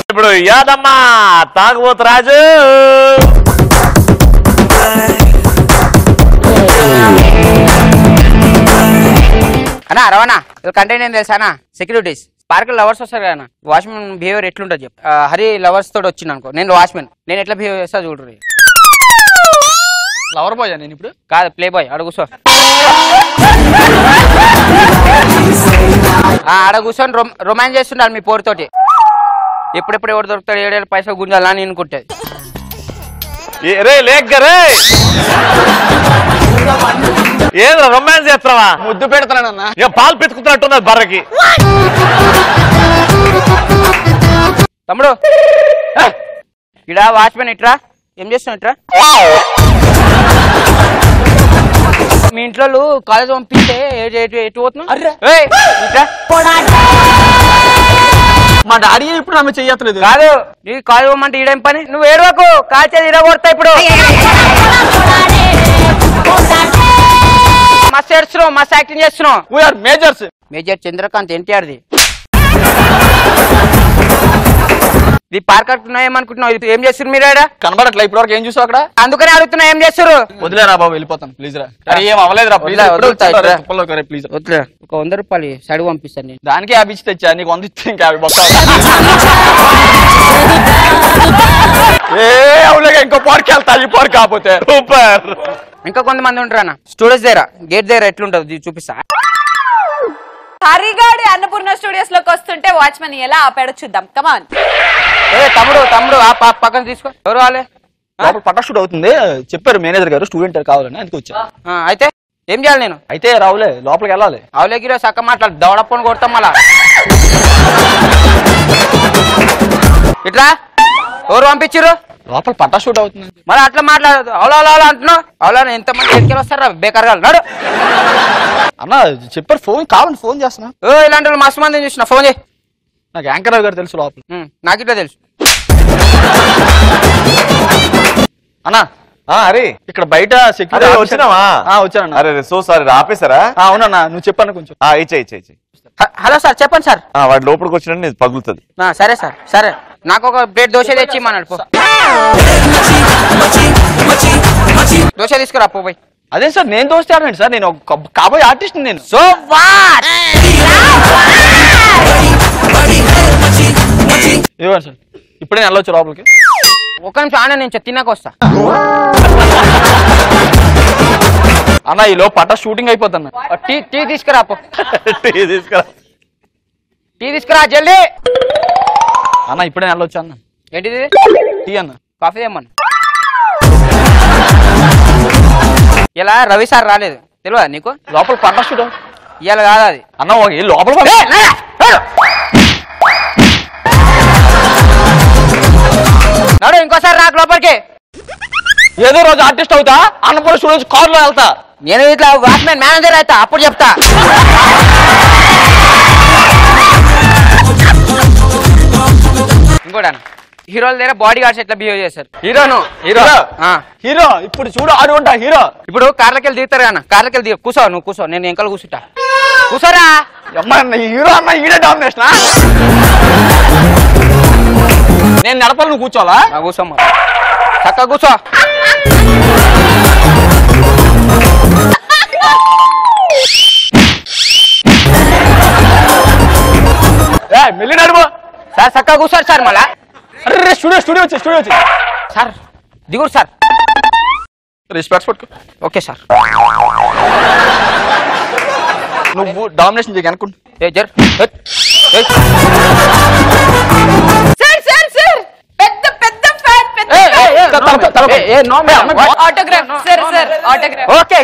ఇప్పుడు యాదమ్మా తాగుబోతు రాజు అన్నా రవాణా కంటెంట్ ఏం తెలుసా అన్న సెక్యూరిటీస్ పార్క్ లవర్స్ వస్తారు కదా వాచ్మెన్ బిహేవియర్ ఎట్లుంటుంది చెప్పు హరి లవర్స్ తోటి వచ్చింది అనుకో నేను వాచ్మెన్ నేను ఎట్లా బిహేవ్ చేస్తా చూడరు లవర్ బాయ్ నేను ఇప్పుడు కాదు ప్లే బాయ్ ఆడ కూర్చో ఆడ కూర్చొని రొమాన్స్ చేస్తుండాలి మీ పోరుతోటి ఎప్పుడెప్పుడు ఎవరు దొరుకుతాడు 7 ఏళ్ళ పైసలు గుంజాలని అనుకుంటుంది రే లేగ్గరే ఏదో రొమాన్స్ చేస్తావా ముద్దు పెడతానన్నా ఇక పాలు పెట్టుకుతున్నట్టున్నది బర్రకి తమ్ముడు ఇడా వాచ్మెన్ ఇట్రా ఏం చేస్తున్నావు ఇట్రా మీ ఇంట్లో కాలేజ్ పంపిస్తే ఎటు పోతున్నావు ఇట్రా మా డాడీ ఇప్పుడు ఆమె చెయ్యట్లేదు కాదు నీ కాలేజ్ పంపంటే ఈడేం పని నువ్వు ఏడవకు కాల్చేది ఇరగొడతా ఇప్పుడు మస్తు ఏడుస్తున్నావు మస్తు యాక్టింగ్ చేస్తున్నావు వీఆర్ మేజర్స్ మేజర్ చంద్రకాంత్ ఎన్టీఆర్ది ఇది పార్క్ అడుగుతున్నావు ఏమనుకుంటున్నావు ఇది ఏం చేస్తారు మీరు కనబడట్లే ఇప్పటి వరకు ఏం చూసావు అక్కడ అందుకనే అడుగుతున్నా ఏం చేస్తారు వదిలేరా బాబు వెళ్ళిపోతాను ప్లీజ్ రా ఏం అవ్వలేదురా ప్లీజ్ వద్దులే ఒక 100 రూపాయలు సైడ్ పంపిస్తాను నేను దానికి 50 ఇచ్చి తెచ్చా నీకు 100 ఇస్తే ఇంకా 50 బొక్క ఇంకో పార్క్ వెళ్తా ఈ పార్క్ కాకపోతే సూపర్ ఇంకా కొంతమంది ఉంటారు అన్న స్టూడెంట్స్ దగ్గర గేట్ దగ్గర ఎట్లుంటది చూపిస్తా హరిగాడి అన్నపూర్ణ స్టూడియోస్ లోకి వస్తుంటే వాచ్మెన్ ఎలా ఆపాడో చూద్దాం కమాన్ తమ్ముడు ఆ పక్కన తీసుకో ఎవరు వాళ్ళే పటా షూట్ అవుతుంది చెప్పారు మేనేజర్ గారు స్టూడెంట్ కావాలని అందుకు వచ్చా అయితే ఏం చేయాలి నేను అయితే రావులే లోపలికి వెళ్ళాలి అవులేకి చక్క మాట్లాడు దవడప్పని కొడతాం మళ్ళా ఇట్లా ఎవరు పంపించారు లోపల పటా షూట్ అవుతుంది మరి అట్లా మాట్లాడదు అవులా అంటున్నావు అవులా ఎంతమంది ఎక్కడికి వస్తారా బేకార్గా నాడు అన్న చెప్పారు ఫోన్ కావాలని ఫోన్ చేస్తున్నా ఇలాంటి వాళ్ళు మస్తు మంది చూసిన ఫోన్ చేయి నాకు యాంకర్ గారు తెలుసు లోపల నాకు ఇట్లా తెలుసు అన్నా అరే ఇక్కడ బయట సెక్యూరిటీ వచ్చినావా వచ్చానన్నా అరే సో సారీ ఆపేశారా అవునన్నా నువ్వు చెప్పాను కొంచెం ఇచ్చే హలో సార్ చెప్పండి సార్ వాడి లోపలికి వచ్చినట్టు నేను పగులుతుంది సరే సార్ సరే నాకు ఒక ప్లేట్ దోశ తెచ్చి ఇమ్మన్నాడు దోశ తీసుకురా పోయి అదే సార్ నేను దోస్తానండి సార్ నేను కాబోయే ఆర్టిస్ట్ నేను సో ఇవ్వండి సార్ ఇప్పుడే వెళ్ళొచ్చు లోపలికి ఒక నిమిషం ఆన నేను తిన్నాక వస్తా అన్న ఈలో పట్టా షూటింగ్ అయిపోతున్నా టీ తీసుకురా టీ తీసుకురా జల్దీ అన్న ఇప్పుడే వెళ్ళొచ్చు అన్న ఏంటిది టీ అన్న కాఫీ ఏమన్నా ఇలా రవి సార్ రాలేదు తెలియదా నీకు లోపల పట్టా షూట్ ఇవాళ కాదు అది అన్న లోపల నడు ఇంకోసారి రాకు లోపలికి ఏదో రోజు ఆర్టిస్ట్ అవుతా అన్నపూర్ణ స్టూడియోస్ కార్ లో వెళ్తా నేను ఇట్లా వాచ్మెన్ మేనేజర్ అవుతా అప్పుడు చెప్తా ఇంకోటి హీరోల దగ్గర బాడీ గార్డ్స్ ఎట్లా బిహేవ్ చేస్తారు హీరో ఇప్పుడు చూడు ఆడు ఉంటా హీరో ఇప్పుడు కార్లకి వెళ్ళి దిగుతారు అన్న కార్లకి వెళ్ళి దిగు కూర్చో నువ్వు కూర్చో నేను ఎంకలు కూర్చుంటా కూర్చోరా హీరో అన్న ఈడే డామినేషన్ నేను నడపాలి నువ్వు కూర్చోవాలా కూర్చోమ్మా చక్కగా కూర్చో మెల్లి నడుపు సార్ చక్కగా కూర్చోరు సార్ మళ్ళా అరే స్టూడియో వచ్చి సార్ దిగురు సార్ రెస్పెక్ట్స్ పట్టుకో ఓకే సార్ నువ్వు డామినేషన్ చేయకు అనుకుంటా ఆటోగ్రాఫ్ సార్ ఆటోగ్రాఫ్ ఓకే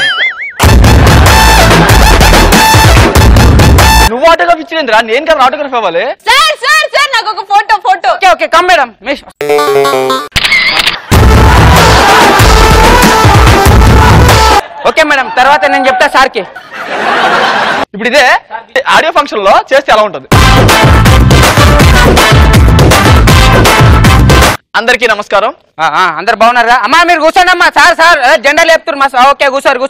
నువ్వు ఆటోగ్రాఫ్ ఇచ్చిందిరా నేను కదా ఆటోగ్రాఫ్ అవ్వాలి సార్ నాకు ఒక photo okay come madam okay madam తర్వాత నేను చెప్తా సార్కి ఇప్పుడు ఇదే ఆడియో ఫంక్షన్ లో చేస్తే ఎలా ఉంటుంది అందరికీ నమస్కారం అందరు బాగున్నారా అమ్మా మీరు కూర్చోండి అమ్మా సార్ జెండా లేపుతారు మా ఓకే కూర్చోండి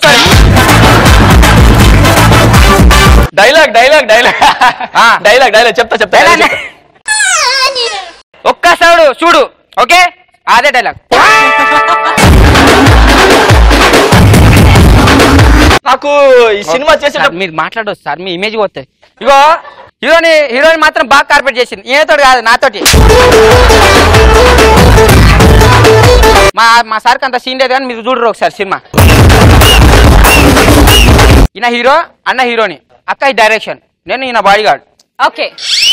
డైలాగ్ చెప్తా ఒక్కసారి చూడు ఓకే అదే డైలాగ్. నాకు ఈ సినిమా చేసేటప్పుడు మీరు మాట్లాడొచ్చు సార్, మీ ఇమేజ్ పోతాయి. ఇగో హీరోయిన్ మాత్రం బాగా కార్పెట్ చేసింది, ఈయనతోటి కాదు నాతోటి. మా సార్కి అంత సీన్ లేదు కానీ మీరు చూడరు ఒకసారి సినిమా. ఈయన హీరో, అన్న హీరోని, అక్క ఈ డైరెక్షన్, నేను ఈయన body guard. Okay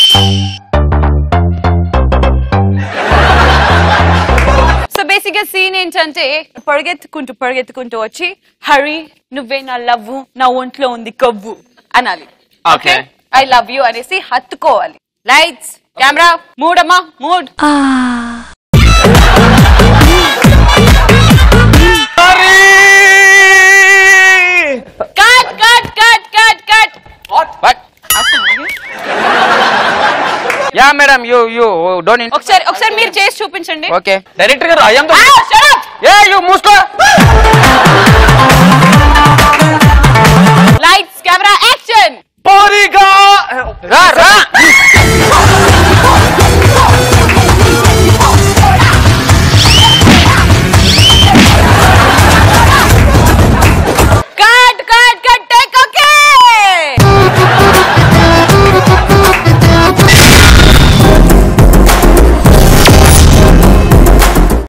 so basic గా సీన్ ఏంటంటే పరిగెత్తుకుంటూ వచ్చి హరి నువ్వే నా లవ్వు, నా ఒంట్లో ఉంది కొవ్వు అనాలి. ఓకే ఐ లవ్ యూ అనేసి హత్తుకోవాలి. లైట్స్ కెమెరా మూడ్ అమ్మా mood. Cut cut cut cut cut. Yeah madam you don't. ఒకసారి మీరు చేసి చూపించండి. ఓకే డైరెక్టర్ గారు ఐఎమ్ ఏ యూ మూసుకో.